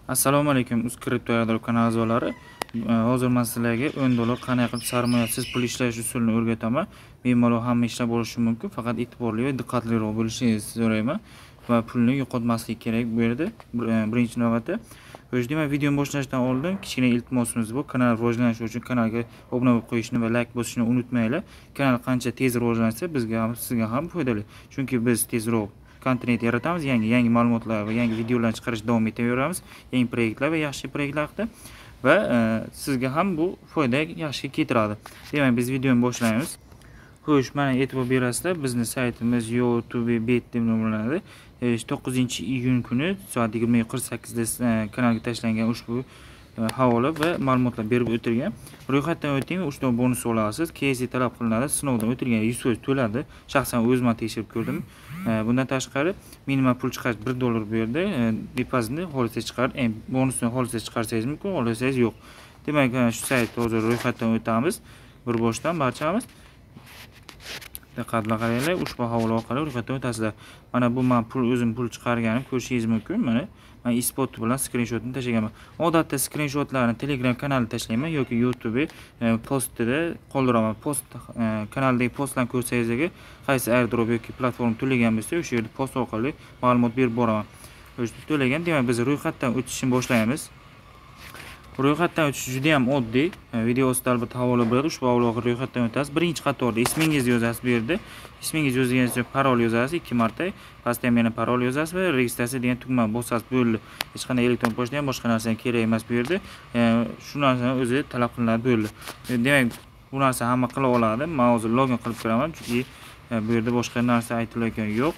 Assalomu alaykum, uz kripto airdrop kanali a'zolari. Hozir men sizlarga $10 qanday qilib sarmoyasiz pul ishlash usulini o'rgataman. Bemalol hamma ishlab bo'lishi mumkin, faqat e'tiborli va diqqatliroq bo'lishingizni so'rayman va pulni yo'qotmaslik kerak bu yerda. Birinchi navbatda demak, videoni boshlashdan oldin kichkina iltimosimiz bor. Kanal rivojlanishi uchun kanalga obuna bo'lib qo'yishni va like bosishni unutmanglar. Kanal qancha tez rivojlansa, bizga ham sizga ham foydali. Chunki biz tezroq kontent yaratamiz, yangi ma'lumotlar va yangi videolar chiqarish davom etaveramiz, yangi proyektlar va yaxshi proyektlar haqida va sizga ham bu foyda yaxshi keltiradi. Demak, biz videoni boshlaymiz. Xo'sh, mana e'tibor berasizlar, bizning saytimiz YouTube.bet deb nomlanadi. 9-iyun kuni soat 20:48 da kanalga tashlangan ushbu havola va ma'lumotlar berib o'tilgan. Ro'yxatdan o'ting, 3 ta bonus olasiz. KYC talab qilinadi. Sinovdan o'tilgan 100% to'ladi. Shaxsan o'zim tekshirib ko'rdim. Bundan tashqari minimal pul chiqarish $1 bu yerda. Depozitni xolisga chiqarib, bonusni xolisga chiqarsangiz mumkin, xohlasangiz yo'q. Demak, shu saytda hozir ro'yxatdan o'tamiz. Bir boshdan barchamiz diqqat bilan qaranglar, ushbu havola orqali ro'yxatdan o'tasizlar. Mana bu men o'zim pul chiqarganim ko'rishingiz mumkin. Mana men ispot bilan skrinshotni tashlaganman. Odatda skrinshotlarni Telegram kanalida tashlayman yoki YouTube postida qoldiraman. Post kanaldagi postlarni ko'rsangizga qaysi airdrop yoki platforma to'lagan bo'lsa, o'sha yerda post orqali ma'lumot berib boraman. O'sha to'lagan, demak biz ro'yxatdan o'tishni boshlaymiz. Ro'yxatdan o'tish juda ham oddiy. Video ostida albatta havola bo'ladi. Ushbu havola ro'yxatdan o'tasiz. Birinchi qatorda ismingizni yozasiz bu yerda. Ismingizni yozganingizdan so'ng parol yozasiz 2 marta. Pastda ham yana parol yozasiz va registratsiya degan tugmani bosasiz. Bo'ldi. Hech qanday elektron pochta ham boshqa narsa kerak emas bu yerda. Shu narsani o'zi talab qilinadi bo'ldi. Demak, bu narsa hamma qila oladi. Men hozir login qilib ko'raman, chunki bu yerda boshqa narsa aytilayotgani yo'q.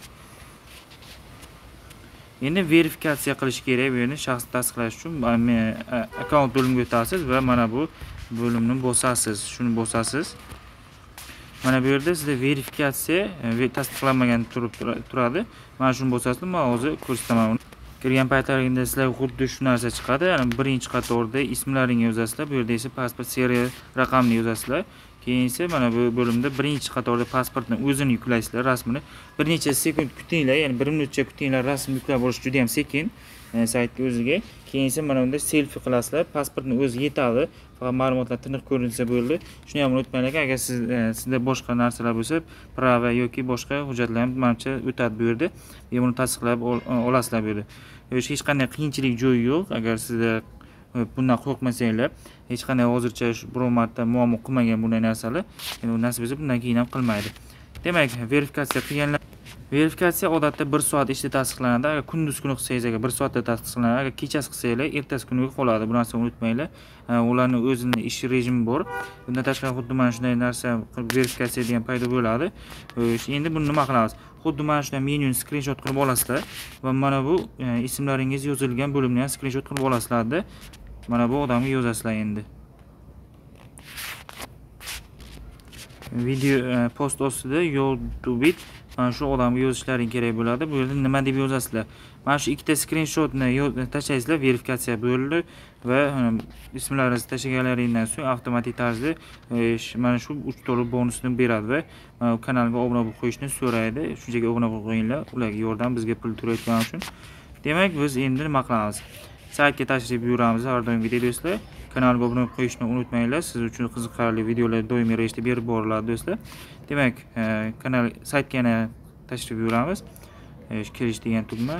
Endi verifikatsiya qilish kerak, bu yerni shaxs tasdiqlash uchun akkaunt bo'limiga o'tasiz va mana bu bo'limni bosasiz. Shuni bosasiz. Mana bu yerda sizda verifikatsiya tasdiqlanmagan turadi. Mana shuni bosasiz. Men hozir ko'rsataman. Kirgan paytlaringizda sizlarga xuddi shu narsa chiqadi. Ya'ni birinchi qatorda ismlaringizni yozasizlar, bu yerda esa pasport serial raqamini yozasizlar. Keyin esa mana bu bo'limda birinchi qatorda pasportni o'zini yuklaysizlar, rasmini. Bir necha sekund kutinglar, ya'ni 1 minutcha kutinglar, rasm yuklab bo'lish juda ham sekin saytga o'ziga. Keyin esa mana bunda selfie qilasizlar, pasportni o'zi yetadi, faqat ma'lumotlar tiniq ko'rinsa bo'ldi. Shuni ham unutmanglar, agar sizda boshqa narsalar bo'lsa, prava yoki boshqa hujjatlar ham menimcha o'tadi bu yerda. Buni tasdiqlab olasizlar bu yerda. Hech qanday qiyinchilik joyi yo'q, agar sizda bundan qo'rqmasanglar, hech qanday hozircha biror marta muammo qilmagan bunday narsalar, endi nasib etsa bundan keyin ham qilmaydi. Demak, verifikatsiya qilganlar, verifikatsiya odatda 1 soat ichida tasdiqlanadi. Agar kunduz kuni qilsangiz, agar 1 soatda tasdiqlanadi, agar kechasi qilsanglar, ertasi kuniga qoladi. Bu narsani unutmanglar. Ularning o'zining ish rejimi bor. Bundan tashqari xuddi mana shunday narsa verifikatsiya degan paydo bo'ladi. Endi buni nima qilamiz? Xuddi mana shunday menyuni skrinshot qilib olasizlar va mana bu ismlaringiz yozilgan bo'limni ham skrinshot qilib olasizlar-da. Mana bu odamga yozasizlar endi. Video post ostida YouTube mana shu odamga yozishlaring kerak bo'ladi. Bu yerda nima deb yozasizlar? Mana shu ikkita skrinshotni tashlaysizlar, verifikatsiya bo'ldi va ismlaringizni tashlaganlaringdan so'ng avtomatik tarzda mana shu $3 bonusni beradi va kanalga obuna bo'lib qo'yishni so'raydi. Shunchaki obuna bo'lib qo'yinglar, ularga yordam, bizga pul to'layotgani uchun. Demak, biz endi nima qilamiz? Saytga tashrif buyuramiz har doimgidek do'stlar. Kanalga obuna bo'lib qo'yishni unutmanglar. Siz uchun qiziqarli videolar doimiy ravishda berib boriladi do'stlar. Demak, saytga yana tashrif buyuramiz. Kirish degan tugma.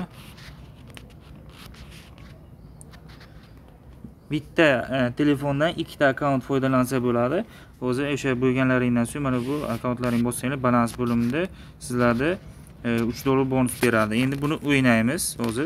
Bitta telefondan ikkita akkaunt foydalansa bo'ladi. O'zi o'sha bo'lganlaringdan so'ng mana bu akkauntlaring bo'lsanglar, balans bo'limida sizlarga $3 bonus beradi. Endi buni o'ynaymiz hozir.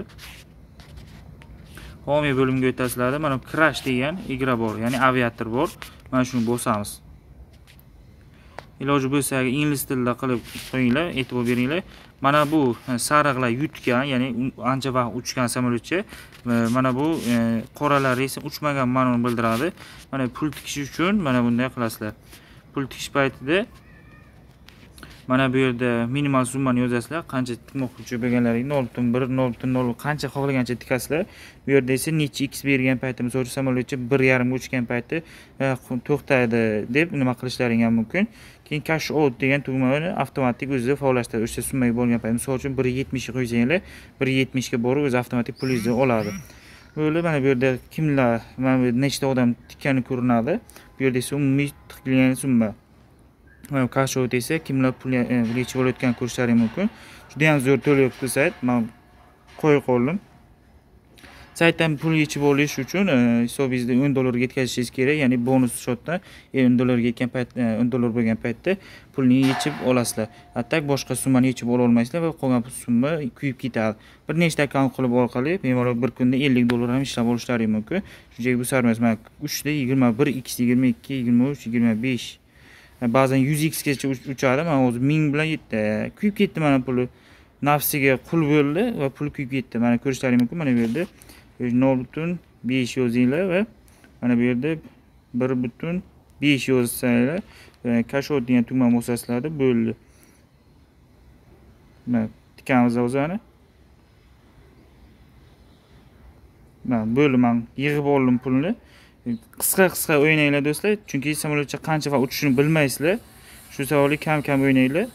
Homiy bo'limga o'tasizlar. Mana Crash degan igra bor, ya'ni aviator bor. Mana shuni bosamiz. Iloji bo'lsa ingliz tilida qilib qo'yinglar, e'tibor beringlar. Mana bu sariqlar yutgan, ya'ni ancha vaqt uchgan samolyotcha. Mana bu qoralar esa uchmagan ma'noni bildiradi. Mana pul tikish uchun mana bunday qilasizlar. Pul tikish paytida mana bu yerda minimal summani yozasizlar, qancha tikmoqchi bo'lganlaringizni 0.1, 0.0 qancha xohlagancha tikasizlar. Bu yerda esa necha x bergan paytda, masalan, samolyotcha 1.5 ga uchgan paytda to'xtaydi deb nima qilishlaring ham mumkin. Keyin cash out degan tugmani avtomatik o'zi faollashtiradi. O'sha summaga bo'lgan payt, masalan, 1.70 ga qo'ysanglar, 1.70 ga borib o'zi avtomatik pulingizni oladi. Böyle mana bu yerda kimlar, mana bu nechta odam tikkani ko'rinadi. Bu yerda esa umumiy tikilgan summa. Mana cash out esa kimlar pul yechib olayotganini ko'rishlari mumkin. Juda ham zo'r to'layapti sayt. Men qo'yib qoldim. Saytdan pul yechib olish uchun hisobingizda $10 yetkazishingiz kerak, ya'ni bonus shotda $10 yetgan payt, $10 bo'lgan paytda pulni yechib olasizlar. Atak boshqa summani yechib ola olmaysizlar va qolgan summa kuyib ketadi. Bir nechta akkaunt qilib orqali bemalol bir kunda $50 ham ishlab olishlari mumkin. Shunchaki bu sarmoyasi mana 3 da 21, 2 22, 23, 25. Ba'zan 100x gacha uchadi. Men hozir 1000 bilan yetdi. Kuyib ketdi mana puli. Nafsiga qul bo'ldi va pul kuyib ketdi. Mana ko'rishlaringiz mumkin. Mana bu yerda 0.5 yozinglar va mana bu yerda 1.5 yozsanglar cash out degan tugma bosasizlarda bo'ldi. Mana tikamiz o'zani. Mana bo'ldi, men yig'ib oldim pulni. Qisqa o'ynanglar do'stlar, chunki samolyotcha qancha vaqt uchishini bilmaysizlar. Shu sababli kam o'ynanglar.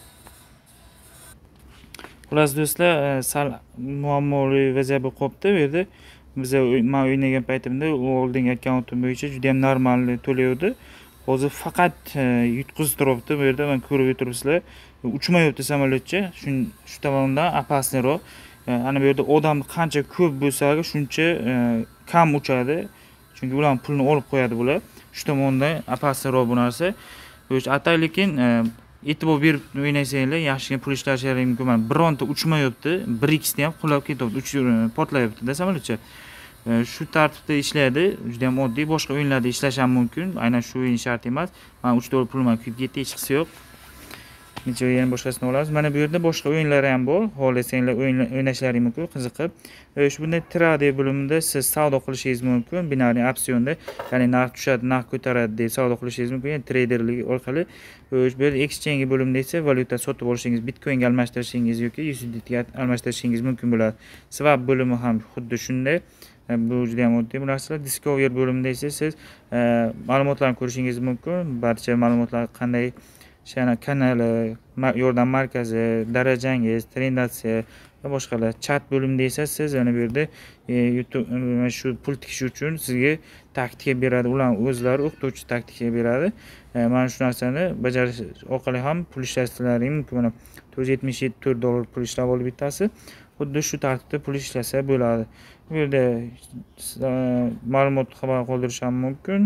Xullas do'stlar, sal muammoli vaziyat bo'lib qolibdi bu yerda. Biz men o'ynagan paytimda oldingi akkauntim bo'yicha juda ham normal to'laydi. Hozir faqat yutqizib turibdi bu yerda, men ko'rib o'tiribsizlar. Uchmayapti samolyotcha. Shu tomondan opasniyroq. Ana bu yerda odam qancha ko'p bo'lsa, shuncha kam uchadi. Chunki ular pulni olib qo'yadi bular. Shu tomondan opasniyroq bu narsa. Atay lekin e'tibor berib o'ynasanglar, yaxshigina pul ishlashlari mumkin. Mana bironta uchmayapti, 1x da ham qulab ketyapti, portlayapti-da samolyotcha. Shu tartibda ishlaydi, juda ham oddiy. Boshqa o'yinlarda ishlash ham mumkin. Aynan shu o'yin shart emas. Mana $3 pulim kuyib ketdi, hech qisi yo'q. Necha yana boshqasini olamiz. Mana bu yerda boshqa o'yinlar ham bor. Xohlasanglar o'ynashlaring mumkin, qiziqib. Shu bunday trade bo'limida siz savdo qilishingiz mumkin. Binariy opsionda, ya'ni narx tushadi, narx ko'taradi deb savdo qilishingiz mumkin. Ya'ni traderlik orqali. Bu yerda exchange bo'limida esa valyuta sotib olishingiz, bitcoinga almashtirishingiz yoki USDT ga almashtirishingiz mumkin bo'ladi. Swap bo'limi ham xuddi shunday. Bu juda ham oddiy bu narsalar. Discover bo'limida esa siz ma'lumotlarni ko'rishingiz mumkin. Barcha ma'lumotlar qanday kanali, yordam markazi, darajangiz, trendatsiya va boshqalar. Chat bo'limida esa siz mana bu yerda YouTube shu pul tikish uchun sizga taktika beradi. Ular o'zlari o'qituvchi taktika beradi. Mana shu narsani bajarish orqali ham pul ishlashlaring mumkin. Mana $477 pul ishlab olib bittasi. Xuddi shu tartibda pul ishlasa bo'ladi. Bu yerda ma'lumot xabar qoldirish ham mumkin.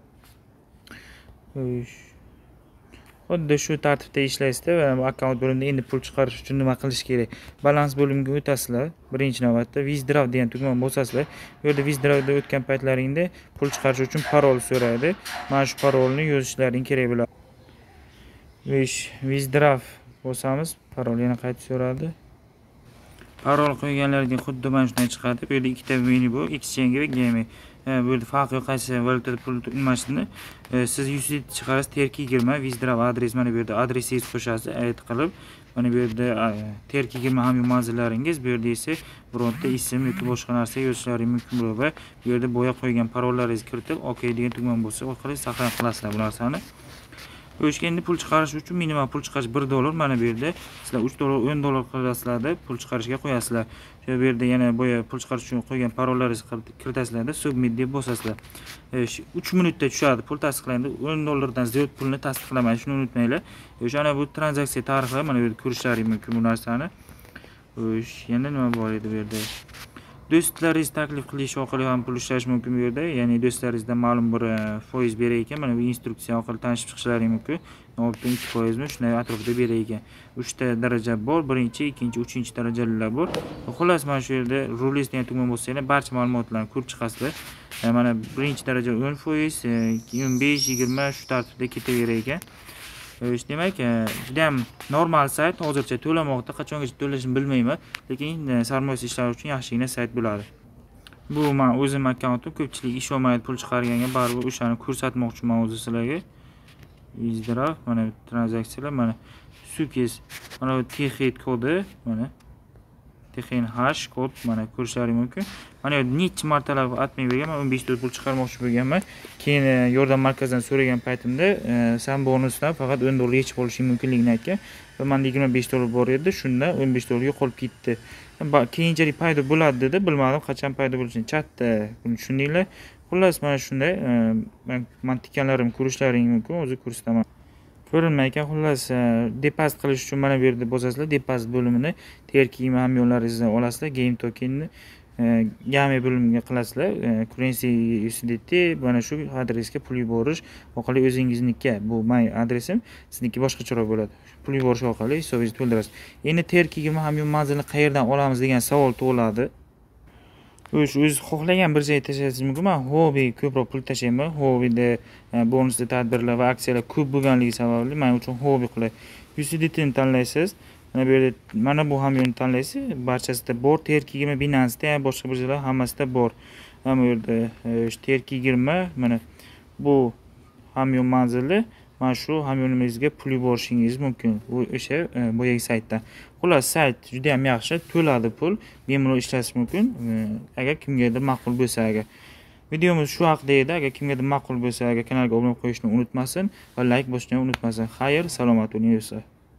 Xuddi shu tartibda ishlaysizda va akkaunt bo'limida endi pul chiqarish uchun nima qilish kerak? Balans bo'limiga o'tasizlar. Birinchi navbatda withdraw degan tugmani bosasizlar. Bu yerda withdrawda o'tgan paytlaringda pul chiqarish uchun parol so'raydi. Mana shu parolni yozishlaring kerak bo'ladi. Withdraw bosamiz, parol yana qaytib so'radi. Parol qo'yganlaringda xuddi mana shunday chiqadi. Bu yerda ikkita menu bor, exchange va gaming. Bu yerda farqi yo'q, qaysi valyutada pul almashishni. Siz USDT chiqarasiz, TRK20 withdraw adres, mana bu yerda adresingiz qo'shasiz, add qilib, mana bu yerda TRK20 hamma manzillaringiz, bu yerda esa bironta ism yoki boshqa narsa yozishlaringiz mumkin bo'ladi va bu yerda bo'ya qo'ygan parollaringizni kiritib, OK degan tugma bo'lsa, orqali saqlanib qolasizlar bu narsani. Endi pul chiqarish uchun minimal pul chiqarish $1. Mana bu yerda sizlar $3, $10 qilasizlarda pul chiqarishga qo'yasizlar. Shu yerda yana bo'ya pul chiqarish uchun qo'ygan parollaringizni kiritasizlarda submit deb bosasizlar. 3 minutda tushadi pul tasdiqlandi. $10 dan ziyod pulni tasdiqlamaydi, shuni unutmanglar. O'shana bu tranzaksiya tarixi mana bu yerda ko'rishlaringiz mumkin bu narsani. Yana nima bor edi bu yerda? Do'stlaringiz taklif qilish orqali ham pul ishlash mumkin bu yerda. Ya'ni do'stlaringizdan ma'lum bir foiz berar ekan, mana bu instruksiya orqali tanishib chiqishlaringiz mumkin. 0.2% mi shunday atrofda berar ekan. 3 ta daraja bor, birinchi, ikkinchi, 3-chi darajalar bor. Xullas mana shu yerda rules degan tugma bo'lsa, barcha ma'lumotlarni ko'rib chiqasizlar. Mana birinchi daraja 10%, 25, 20 shu tartibda ketaverar ekan. Demak, juda ham normal sayt. Hozircha to'lamoqda, qachongacha to'lashini bilmayman, lekin sarmoyasi ishlash uchun yaxshigina sayt bo'ladi. Bu men o'zim akkauntim, ko'pchilik ish olmaydi, pul chiqarganga baribir o'shani ko'rsatmoqchiman o'zi sizlarga. Withdraw, mana tranzaksiyalar, mana sukiz, mana bu TXT kodi, mana TXNH kod mana ko'rishlaringiz mumkin. Mana bu necha martalab atmay berganman, 15 ta pul chiqarmoqchi bo'lganman. Keyin yordam markazidan so'ragan paytimda san bonusdan faqat $10 yechib olishing mumkinligini aytgan. Va menda $25 bor edi, shunda $15 yo'qolib ketdi. Keyinchalik paydo bo'ladi dedi, bilmadim qachon paydo bo'lishini. Chatda buni tushundinglar. Xullas mana shunday men tikkanlarimni ko'rishlaring mumkin, o'zi ko'rsataman. Ko'rinmay ekan, xullas depozit qilish uchun mana bu yerda bosasizlar, depozit bo'limini terkiyma hamyonlaringizdan olasizlar, game tokenni game bo'limiga qilasizlar. Currency USDT mana shu adresga pul yuborish orqali o'zingizniki, bu men adresim, sizniki boshqacharoq bo'ladi. Pul yuborish orqali hisobingizni to'ldirasiz. Endi terkiyma hamyon manzilini qayerdan olamiz degan savol tug'iladi. O'z xohlagan bir joyga tashlashingiz mumkin. Men hobby ko'proq pul tashlayman. Hobbyda bonusli tadbirlar va aksiyalar ko'p bo'lganligi sababli men uchun hobby qilay. USDT ni tanlaysiz. Mana bu yerda mana bu hamyonni tanlaysiz. Barchasida bor. TRK20 Binance'da ham boshqa birjalar hammasida bor. Mana bu yerda TRK20 mana bu hamyon manzili. Mana shu hamyonimizga pul yuborishingiz mumkin. Bu o'sha boyagi saytdan. Xullas, sayt juda ham yaxshi, to'ladi pul, bemalol ishlash mumkin. Agar kimgadir ma'qul bo'lsa, agar videomiz shu haqida edi, agar kimgadir ma'qul bo'lsa, agar kanalga obuna bo'lib qo'yishni unutmasin va like bosishni unutmasin. Xayr, salomat bo'ling.